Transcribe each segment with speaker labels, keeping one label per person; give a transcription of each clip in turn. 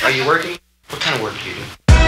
Speaker 1: Are you working? What kind of work do you do?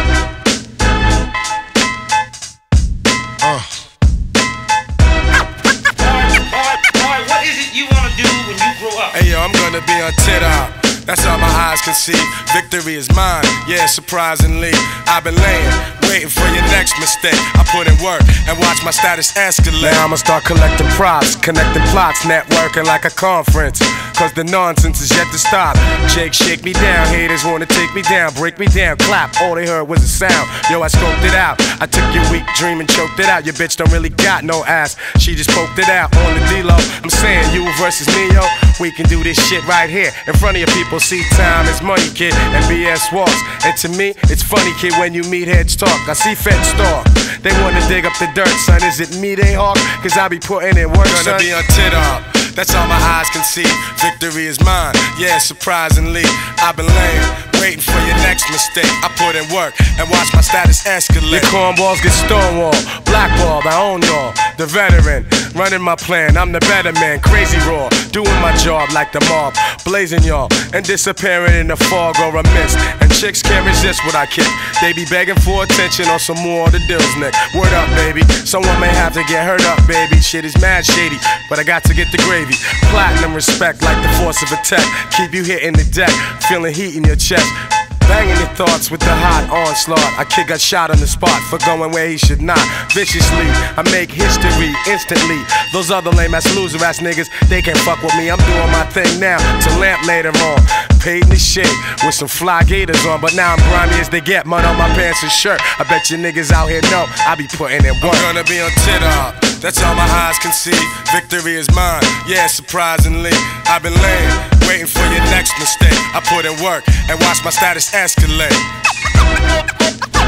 Speaker 1: Boy, what is it you want to do when you grow up?
Speaker 2: Hey yo, I'm gonna be on TikTok. That's all my eyes can see. Victory is mine, yeah, surprisingly. I've been laying, waiting for your next mistake. I put in work and watch my status escalate. Now I'ma start collecting props, connecting plots, networking like a conference. Cause the nonsense is yet to stop. Jake, shake me down, haters wanna take me down, break me down, clap, all they heard was a sound. Yo, I scoped it out, I took your weak dream and choked it out. Your bitch don't really got no ass, she just poked it out on the D-Lo. I'm saying you versus me, yo, we can do this shit right here in front of your people. See, time is money, kid, and BS walks. And to me, it's funny, kid, when you meet heads talk. I see feds Starr, they wanna dig up the dirt, son. Is it me they hawk? Cause I be putting in work, son. Gonna be on TikTok. That's all my eyes can see. Victory is mine, yeah, surprisingly. I've been laying, waiting for your next mistake. I put in work and watch my status escalate. Your cornballs get stonewalled, blackballed, I own y'all. The veteran, running my plan, I'm the better man. Crazy raw, doing my job like the mob. Blazing y'all, and disappearing in the fog or a mist. And chicks can't resist what I kick. They be begging for attention or some more of the deals, Nick. Word up, baby, someone may have to get hurt up, baby. Shit is mad shady, but I got to get the gravy. Platinum respect like the force of a tech. Keep you hitting the deck, feeling heat in your chest. Banging your thoughts with the hot onslaught. A kid got shot on the spot for going where he should not. Viciously, I make history instantly. Those other lame ass loser ass niggas, they can't fuck with me. I'm doing my thing now to lamp later on. Paid in the shit with some fly gators on, but now I'm grimy as they get. Mud on my pants and shirt. I bet you niggas out here know I be putting in work. I'm gonna be on TikTok. That's all my eyes can see. Victory is mine, yeah, surprisingly. I've been laying, waiting for your next mistake. I put in work and watch my status escalate.